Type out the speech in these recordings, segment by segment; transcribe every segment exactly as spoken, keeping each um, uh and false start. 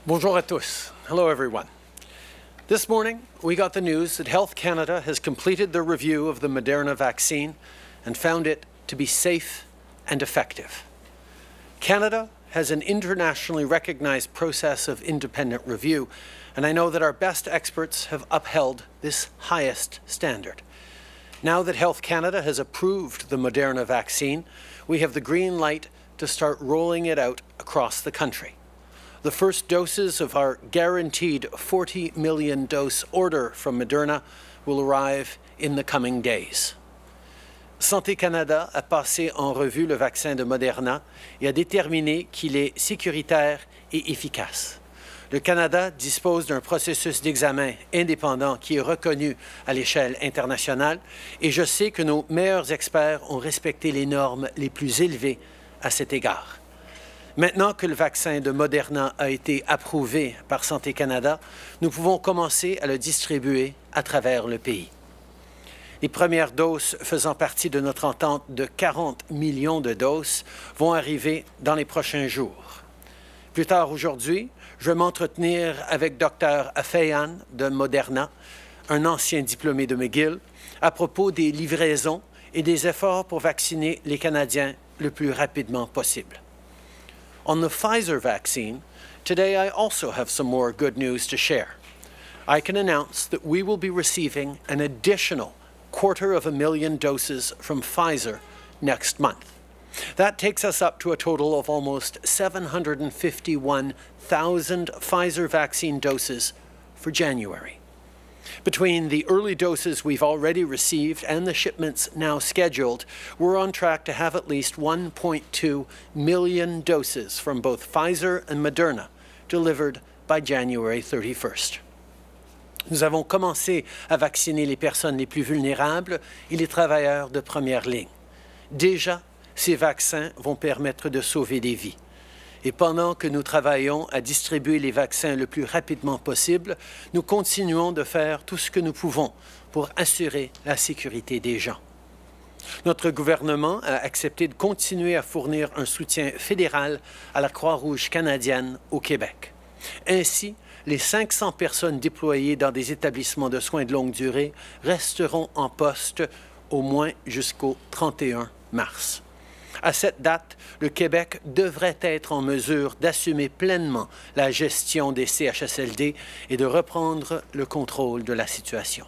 Bonjour à tous. Hello, everyone. This morning, we got the news that Health Canada has completed their review of the Moderna vaccine and found it to be safe and effective. Canada has an internationally recognized process of independent review, and I know that our best experts have upheld this highest standard. Now that Health Canada has approved the Moderna vaccine, we have the green light to start rolling it out across the country. The first doses of our guaranteed forty million dose order from Moderna will arrive in the coming days. Santé Canada a passé en revue le vaccin de Moderna et a déterminé qu'il est sécuritaire et efficace. Le Canada dispose d'un processus d'examen indépendant qui est reconnu à l'échelle internationale et je sais que nos meilleurs experts ont respecté les normes les plus élevées à cet égard. Maintenant que le vaccin de Moderna a été approuvé par Santé Canada, nous pouvons commencer à le distribuer à travers le pays. Les premières doses faisant partie de notre entente de quarante millions de doses vont arriver dans les prochains jours. Plus tard aujourd'hui, je vais m'entretenir avec Dr Afeyan de Moderna, un ancien diplômé de McGill, à propos des livraisons et des efforts pour vacciner les Canadiens le plus rapidement possible. On the Pfizer vaccine, today I also have some more good news to share. I can announce that we will be receiving an additional quarter of a million doses from Pfizer next month. That takes us up to a total of almost seven hundred fifty-one thousand Pfizer vaccine doses for January. Between the early doses we've already received and the shipments now scheduled, we're on track to have at least one point two million doses from both Pfizer and Moderna delivered by January thirty-first. Nous avons commencé à vacciner les personnes les plus vulnérables et les travailleurs de première ligne. Déjà, ces vaccins vont permettre de sauver des vies. Et pendant que nous travaillons à distribuer les vaccins le plus rapidement possible, nous continuons de faire tout ce que nous pouvons pour assurer la sécurité des gens. Notre gouvernement a accepté de continuer à fournir un soutien fédéral à la Croix-Rouge canadienne au Québec. Ainsi, les cinq cents personnes déployées dans des établissements de soins de longue durée resteront en poste au moins jusqu'au trente et un mars. À cette date, le Québec devrait être en mesure d'assumer pleinement la gestion des C H S L D et de reprendre le contrôle de la situation.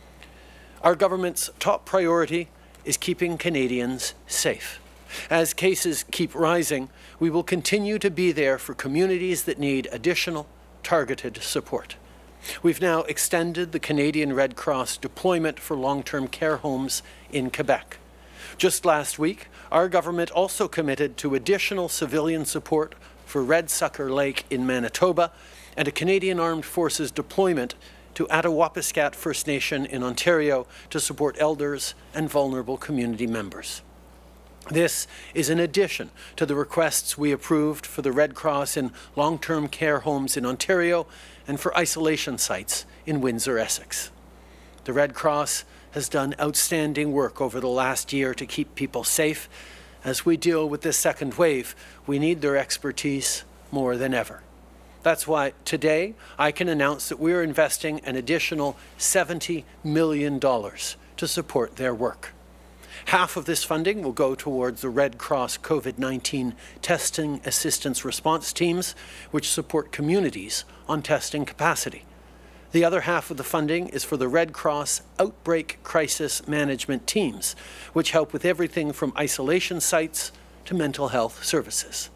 Our government's top priority is keeping Canadians safe. As cases keep rising, we will continue to be there for communities that need additional targeted support. We've now extended the Canadian Red Cross deployment for long-term care homes in Quebec. Just last week, our government also committed to additional civilian support for Red Sucker Lake in Manitoba and a Canadian Armed Forces deployment to Attawapiskat First Nation in Ontario to support elders and vulnerable community members. This is in addition to the requests we approved for the Red Cross in long-term care homes in Ontario and for isolation sites in Windsor, Essex. The Red Cross has done outstanding work over the last year to keep people safe. As we deal with this second wave, we need their expertise more than ever. That's why today I can announce that we are investing an additional seventy million dollars to support their work. Half of this funding will go towards the Red Cross COVID nineteen testing assistance response teams, which support communities on testing capacity. The other half of the funding is for the Red Cross Outbreak Crisis Management Teams, which help with everything from isolation sites to mental health services.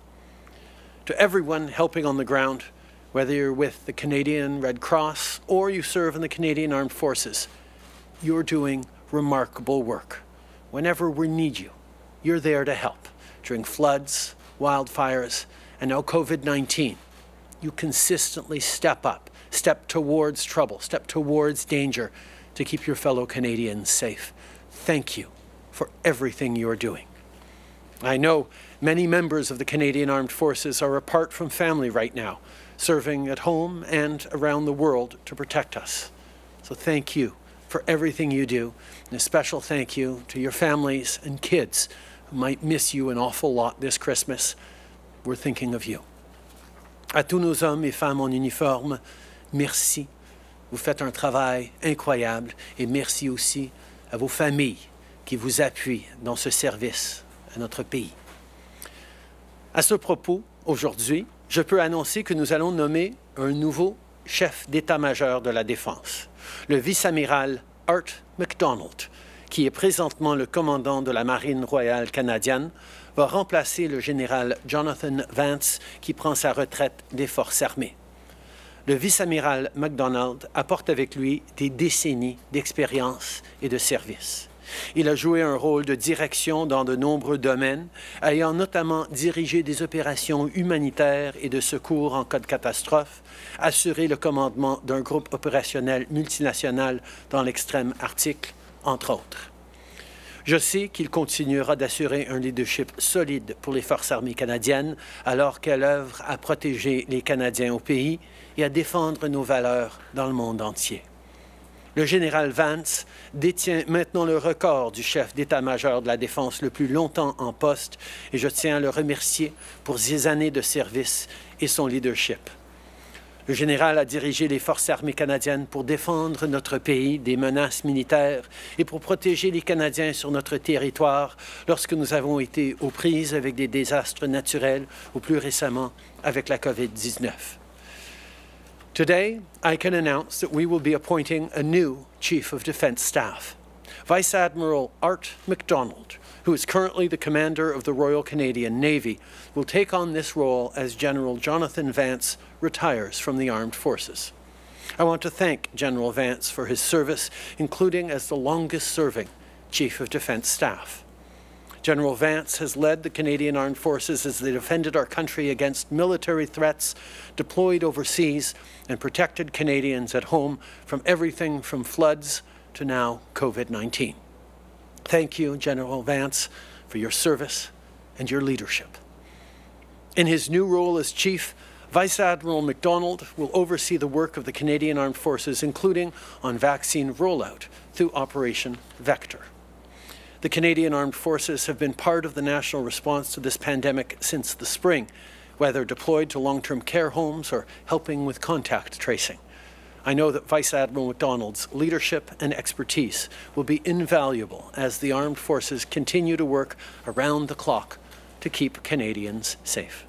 To everyone helping on the ground, whether you're with the Canadian Red Cross or you serve in the Canadian Armed Forces, you're doing remarkable work. Whenever we need you, you're there to help. During floods, wildfires, and now COVID nineteen, you consistently step up. Step towards trouble, step towards danger to keep your fellow Canadians safe. Thank you for everything you are doing. I know many members of the Canadian Armed Forces are apart from family right now, serving at home and around the world to protect us. So thank you for everything you do, and a special thank you to your families and kids who might miss you an awful lot this Christmas. We're thinking of you. À tous nos hommes et femmes en uniforme, merci. Vous faites un travail incroyable et merci aussi à vos familles qui vous appuient dans ce service à notre pays. À ce propos, aujourd'hui, je peux annoncer que nous allons nommer un nouveau chef d'état-major de la Défense, le vice-amiral Art MacDonald, qui est présentement le commandant de la Marine royale canadienne, va remplacer le général Jonathan Vance, qui prend sa retraite des Forces armées. Le vice-amiral MacDonald apporte avec lui des décennies d'expérience et de service. Il a joué un rôle de direction dans de nombreux domaines, ayant notamment dirigé des opérations humanitaires et de secours en cas de catastrophe, assuré le commandement d'un groupe opérationnel multinational dans l'extrême Arctique, entre autres. Je sais qu'il continuera d'assurer un leadership solide pour les Forces armées canadiennes alors qu'elle œuvre à protéger les Canadiens au pays et à défendre nos valeurs dans le monde entier. Le général Vance détient maintenant le record du chef d'état-major de la Défense le plus longtemps en poste et je tiens à le remercier pour ses années de service et son leadership. Le général a dirigé les Forces armées canadiennes pour défendre notre pays des menaces militaires et pour protéger les Canadiens sur notre territoire lorsque nous avons été aux prises avec des désastres naturels ou plus récemment avec la COVID dix-neuf. Today, I can announce that we will be appointing a new Chief of Defence Staff. Vice Admiral Art MacDonald, who is currently the commander of the Royal Canadian Navy, will take on this role as General Jonathan Vance retires from the armed forces. I want to thank General Vance for his service, including as the longest-serving Chief of Defence Staff. General Vance has led the Canadian Armed Forces as they defended our country against military threats, deployed overseas, and protected Canadians at home from everything from floods to now COVID nineteen. Thank you, General Vance, for your service and your leadership. In his new role as Chief, Vice Admiral MacDonald will oversee the work of the Canadian Armed Forces, including on vaccine rollout through Operation Vector. The Canadian Armed Forces have been part of the national response to this pandemic since the spring, whether deployed to long-term care homes or helping with contact tracing. I know that Vice Admiral MacDonald's leadership and expertise will be invaluable as the armed forces continue to work around the clock to keep Canadians safe.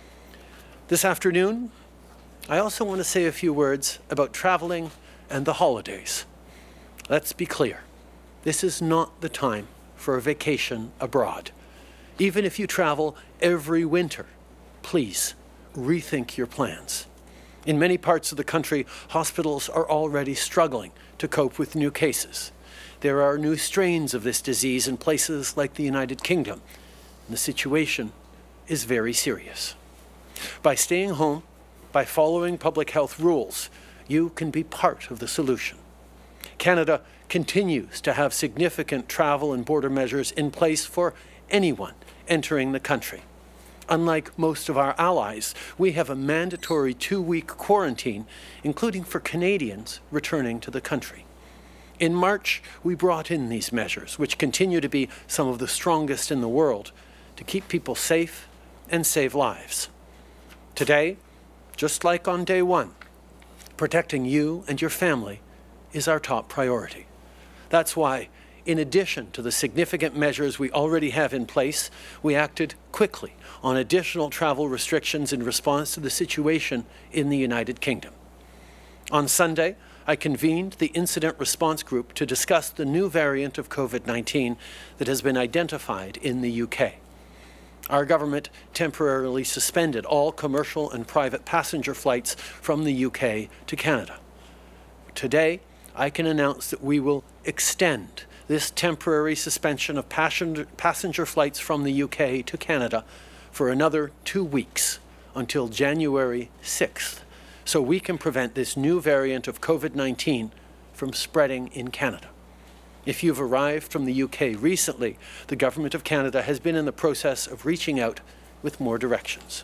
This afternoon, I also want to say a few words about traveling and the holidays. Let's be clear. This is not the time for a vacation abroad. Even if you travel every winter, please rethink your plans. In many parts of the country, hospitals are already struggling to cope with new cases. There are new strains of this disease in places like the United Kingdom, and the situation is very serious. By staying home, by following public health rules, you can be part of the solution. Canada continues to have significant travel and border measures in place for anyone entering the country. Unlike most of our allies, we have a mandatory two-week quarantine, including for Canadians returning to the country. In March, we brought in these measures, which continue to be some of the strongest in the world, to keep people safe and save lives. Today, just like on day one, protecting you and your family is our top priority. That's why, in addition to the significant measures we already have in place, we acted quickly on additional travel restrictions in response to the situation in the United Kingdom. On Sunday, I convened the Incident Response Group to discuss the new variant of COVID nineteen that has been identified in the U K. Our government temporarily suspended all commercial and private passenger flights from the U K to Canada. Today, I can announce that we will extend this temporary suspension of passenger, passenger flights from the U K to Canada for another two weeks until January sixth, so we can prevent this new variant of COVID nineteen from spreading in Canada. If you've arrived from the U K recently, the Government of Canada has been in the process of reaching out with more directions.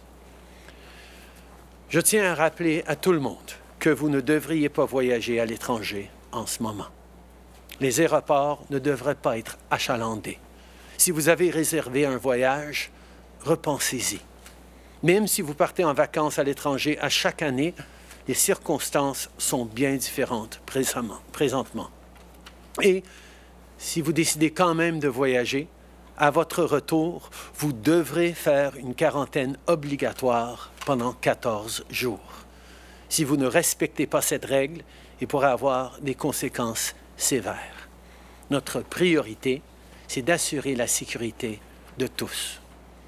Je tiens à rappeler à tout le monde que vous ne devriez pas voyager à l'étranger en ce moment. Les aéroports ne devraient pas être achalandés. Si vous avez réservé un voyage, repensez-y. Même si vous partez en vacances à l'étranger à chaque année, les circonstances sont bien différentes présentement. Et si vous décidez quand même de voyager, à votre retour, vous devrez faire une quarantaine obligatoire pendant quatorze jours. Si vous ne respectez pas cette règle, il pourrait avoir des conséquences sévères. Notre priorité, c'est d'assurer la sécurité de tous.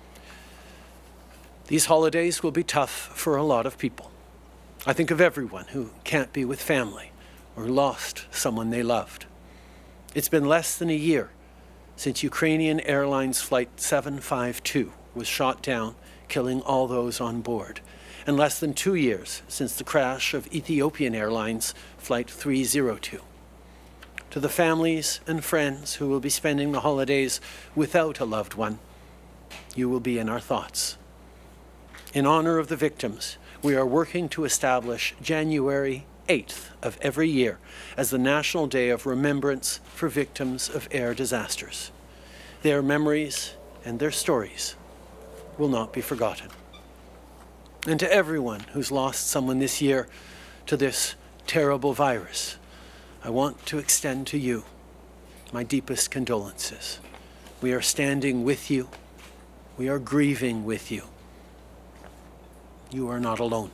These holidays will be tough for a lot of people. I think of everyone who can't be with family or lost someone they loved. It's been less than a year since Ukrainian Airlines Flight seven five two was shot down, killing all those on board, and less than two years since the crash of Ethiopian Airlines Flight three oh two. To the families and friends who will be spending the holidays without a loved one, you will be in our thoughts. In honor of the victims, we are working to establish January eighth of every year as the National Day of Remembrance for Victims of Air Disasters. Their memories and their stories will not be forgotten. And to everyone who's lost someone this year to this terrible virus, I want to extend to you my deepest condolences. We are standing with you. We are grieving with you. You are not alone.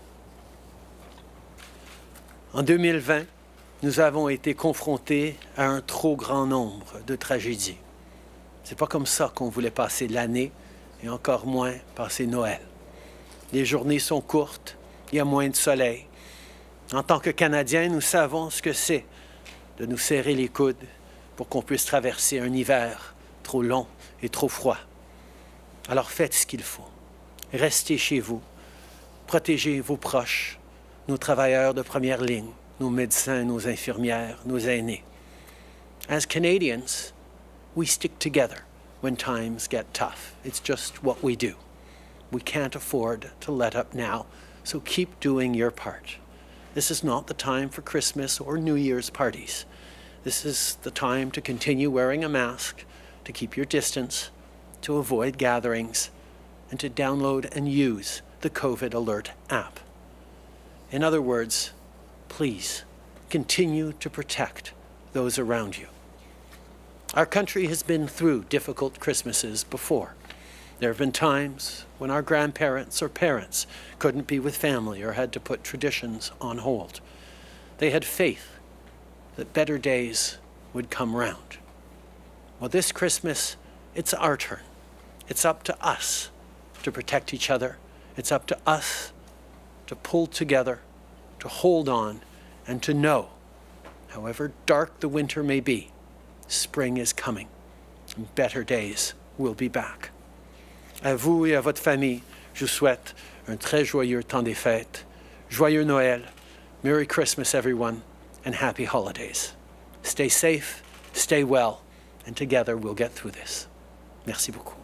En deux mille vingt, nous avons été confrontés à un trop grand nombre de tragédies. C'est pas comme ça qu'on voulait passer l'année et encore moins passer Noël. Les journées sont courtes, il y a moins de soleil. En tant que Canadiens, nous savons ce que c'est de nous serrer les coudes pour qu'on puisse traverser un hiver trop long et trop froid. Alors faites ce qu'il faut. Restez chez vous. Protégez vos proches, nos travailleurs de première ligne, nos médecins, nos infirmières, nos aînés. As Canadians, we stick together when times get tough. It's just what we do. We can't afford to let up now, so keep doing your part. This is not the time for Christmas or New Year's parties. This is the time to continue wearing a mask, to keep your distance, to avoid gatherings, and to download and use the COVID Alert app. In other words, please continue to protect those around you. Our country has been through difficult Christmases before. There have been times when our grandparents or parents couldn't be with family or had to put traditions on hold. They had faith that better days would come round. Well, this Christmas, it's our turn. It's up to us to protect each other. It's up to us to pull together, to hold on, and to know, however dark the winter may be, spring is coming, and better days will be back. À vous et à votre famille, je vous souhaite un très joyeux temps des fêtes, joyeux Noël, Merry Christmas everyone, and happy holidays. Stay safe, stay well, and together we'll get through this. Merci beaucoup.